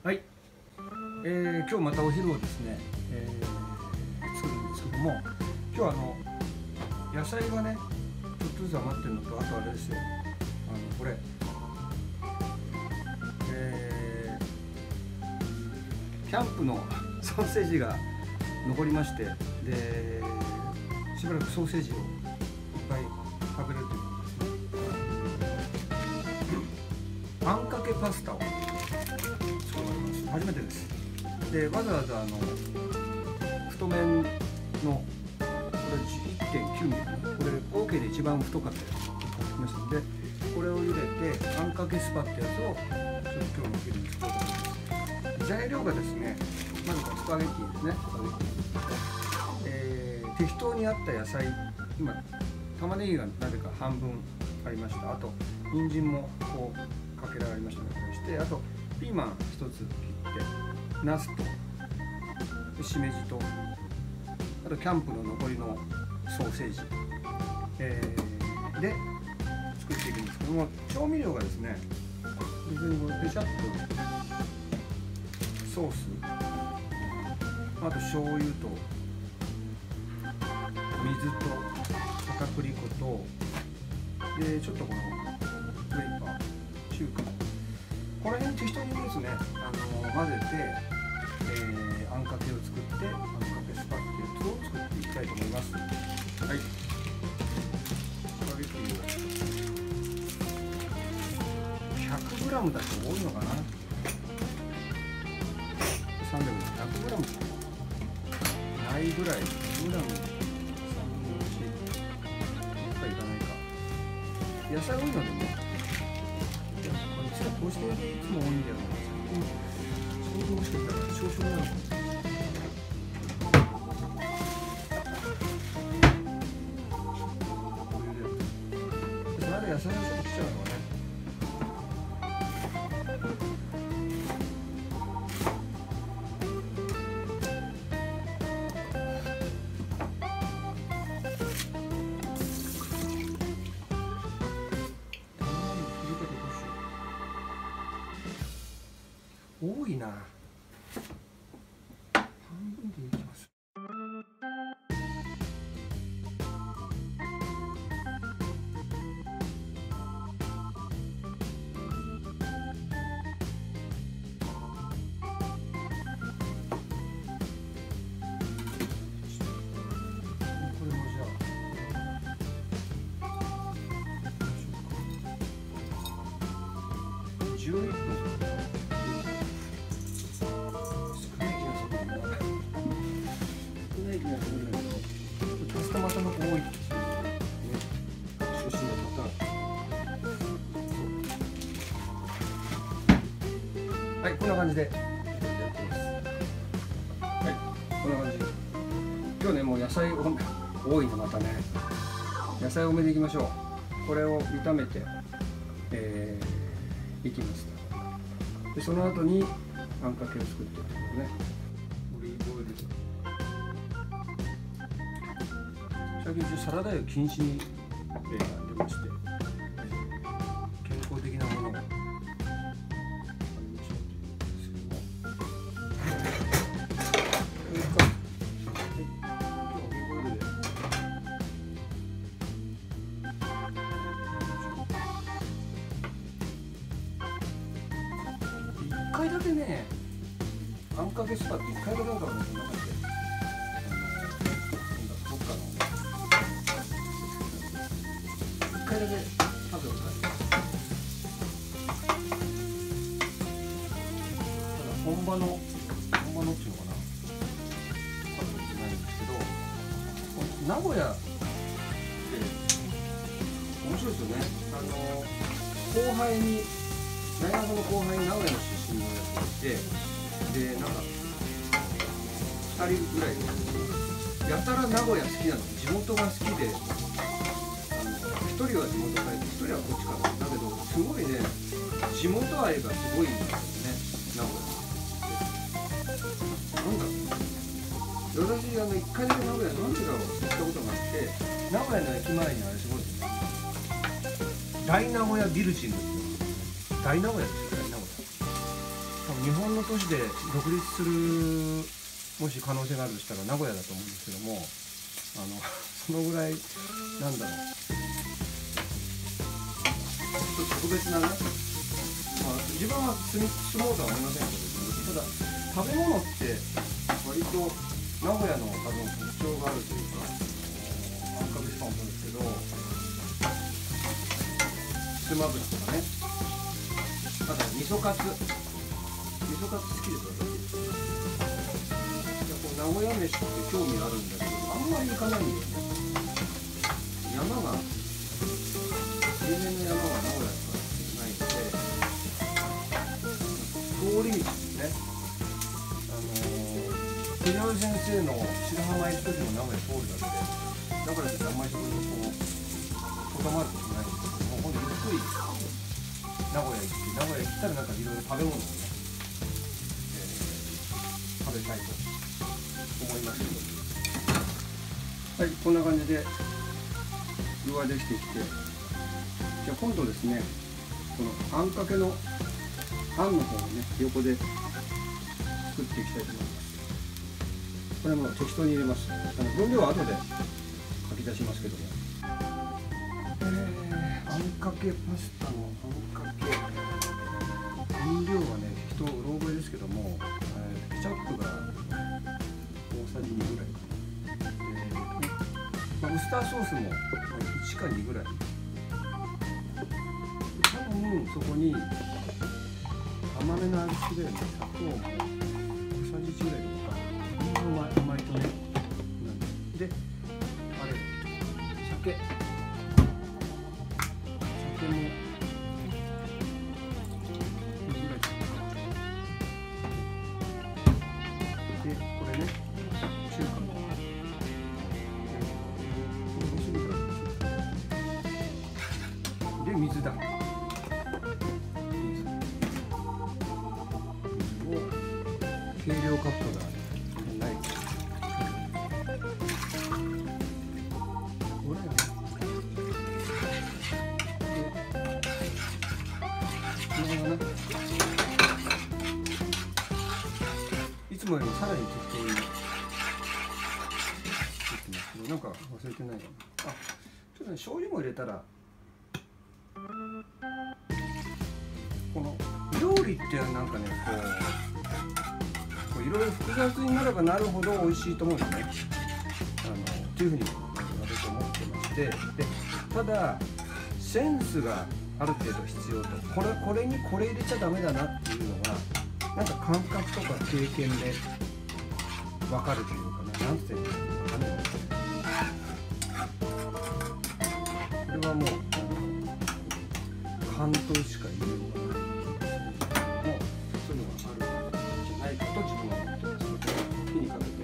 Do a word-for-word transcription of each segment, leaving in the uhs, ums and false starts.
はい、えー、今日またお昼をですね、えー、作るんですけども、今日はあの野菜がねちょっとずつ余ってるのと、あとあれですよ、あのこれ、えー、キャンプのソーセージが残りまして、でしばらくソーセージをいっぱい食べれるということですね。あんかけパスタを初めてです。でわざわざあの太麺のこれ いってんきゅうミリ、これ合計で一番太かったやつを買ってきましたので、これを茹でてあんかけスパってやつをちょっと今日のお昼に作ろうと思います。材料がですね、まずこのスパゲッティですね。スパゲッティ、えー、適当にあった野菜、今玉ねぎがなぜか半分ありました。あと人参もこうかけられましたので、これして、あとピーマン一つ切って、ナスとしめじと、あとキャンプの残りのソーセージ、えー、で作っていくんですけども、調味料がですね、別にペチャッとソース、あと醤油と水と片栗粉と、でちょっとこのフレーバー、中華、この辺適当にですね、あの混ぜて、えー、あんかけを作って、あんかけスパっていうやつを作っていきたいと思います。はい。スパゲッティを ひゃくグラム だと多いのかな。さんびゃく、ひゃくグラム ないぐらい、グラムさんぶんのいちいかいかないか。野菜多いのでね。こうしていつも多いんだよな。最近もしかしたら少々なのかも。それで野菜をちょっと切っちゃうのはね。多いな。半分でいきます。これもじゃあじゅういっぷん。パスタマタの多いですよね。出身のパターン。はい、こんな感じでやってます。はい、こんな感じ。今日ね、もう野菜多いのまたね。野菜多めでいきましょう。これを炒めて、えー、いきます。で、その後にあんかけを作っていくのね。オリーブオイル。最近サラダ油禁止に、えー、出まして、健康的なものを食べましょうというんですけども、今日オリーブオイルでいっかいだけね、あんかけスパっていっかいだけなんかもそんな感じで。いっかいだけ食べたことあります。ただ本場の本場のっていうのかな、食べたことないんですけど、名古屋って面白いですよね。あの後輩に大学の後輩に名古屋の出身のやつがいて、でなんかふたりぐらいでやたら名古屋好きなの、地元が好きで。一人は地元帰って、一人はこっちからだけど、すごいね、地元愛がすごいんですよね、名古屋。なんか私あのいっかいだけ名古屋なんでだろうって行ったことがあって、名古屋の駅前にあれすごいですね、大名古屋ビルジングっていうの、大名古屋ですよ、大名古屋。多分日本の都市で独立するもし可能性があるとしたら名古屋だと思うんですけども、あのそのぐらいなんだろう、ちょっと特別なね、まあ、自分は住み住もうとは思いませんけど、ただ食べ物って割と名古屋の多分特徴があるというか、あんかけスパンもそうですけど、ひつまぶしとかね、あと味噌カツ、味噌カツ好きです私。名古屋飯って興味あるんだけど、あんまり行かないんだよね。山が有名な山が名古屋しかないので、通り道ですね。あのー、国尾先生の白浜行く時も名古屋通るだけで、名古屋ってあんまりそこにこうとどまることないんですけども、ほんとゆっくり名古屋行って、名古屋行ったらなんかいろいろ食べ物をね、えー、食べたいと思いますけど、はい、こんな感じで具ができてきて、じゃあ今度ですね、このあんかけのあんの方をね横で作っていきたいと思います。これも適当に入れます。あの分量は後で書き出しますけども、えー、あんかけパスタのあんかけ分量はね適当うろ覚えですけども、えー、ケチャップが大さじにぐらいかな、えーまあ、ウスターソースもいちかにぐらい、多分そこに甘めの味付けでね、砂糖も小さじいちぐらいとか、甘い甘いとね、で、あれ、酒、酒もにぐらいかな。で、これね、中華の、で、水だ。計量カップがない。これやね。これがね、いつもよりもさらに適当に作ってますけど、なんか忘れてないかな。あ、ちょっとね、醤油も入れたら、この料理ってなんかね、こういろいろ複雑になればなるほど美味しいと思うんですね。あのっていうふうに私は思ってまして、でただセンスがある程度必要と、これこれにこれ入れちゃダメだなっていうのがなんか感覚とか経験で分かるというかね、なんていうのか分かんないんですけど、これはもう感動しか言いようがない。と自分は思ってますので、火にかけて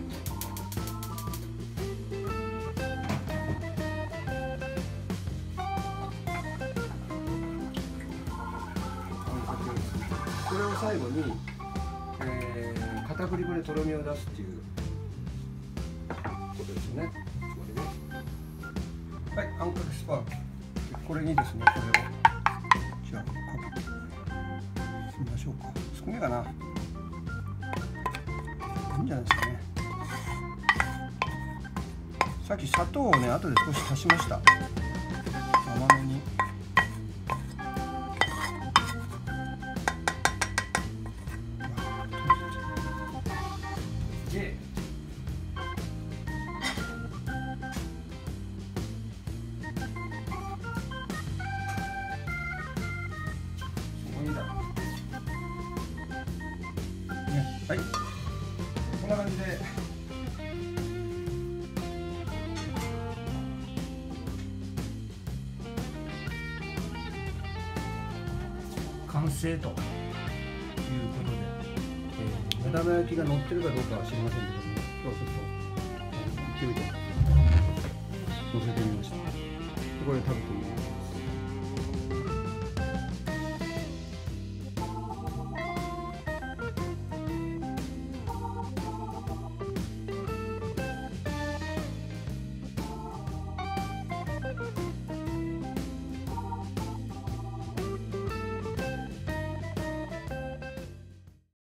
これを最後に、えー、片栗粉でとろみを出すっていうことですよね。これね、はい、あんかけスパーク、これにですね、これをじゃあかけてみましょうか。少ないかな、いいんじゃないですかね。さっき砂糖をね後で少し足しました。甘めに。で、すごいんだ。ね、はい。こんな感じで完成ということで、えー、目玉焼きが乗ってるかどうかは知りませんけども、今日ちょっと勢いで乗せてみました。これで食べてみ